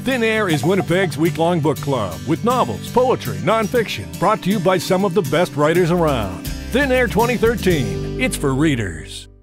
Thin Air is Winnipeg's week-long book club with novels, poetry, nonfiction, brought to you by some of the best writers around. Thin Air 2013. It's for readers.